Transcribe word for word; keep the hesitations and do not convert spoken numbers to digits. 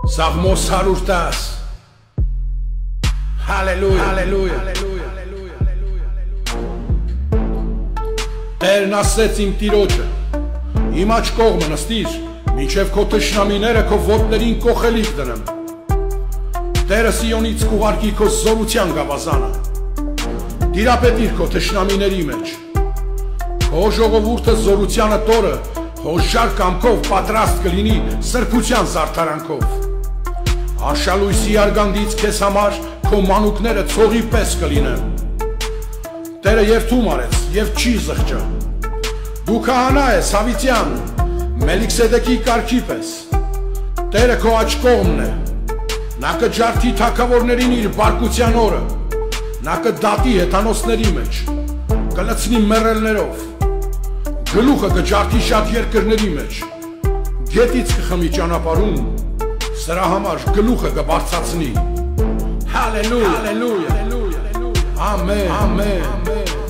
Սաղմոս հարյուր տաս Հալելույա Հալելույա Տերն ասեց իմ տիրոջը Իմ աջ կողմը նստիր Մինչև քո թշնամիները քո ոտներին կոխելիք դնեմ Տերը Սիոնից կուղարկի քո զորության գավազանը Տիրապետիր քո թշնամիների մեջ Քո ժողովուրդը զորությանը տորը Հոժար կամքով պատրաստ կլինի սրբության զարդարանքով Աշալույսի արգանդից քեզ համար քո մանուկները ցողի պես կլինեն Տերը երթում արեց եւ չի զղջա Դու քահանա ես Հավիտյան Մելիքսեդեկի կարգի պես Տերը քո աջ կողմն է Նա կջարդի թագավորներին իր բարկության օրը Նա կդատի հեթանոսների մեջ Կլցնի մեռելներով Գլուխը կջարդի շատ երկրների մեջ Գետից կխմի ճանապարհում Սրա համար գլուխը կբարձրացնի Հալելույա Ամեն Ամեն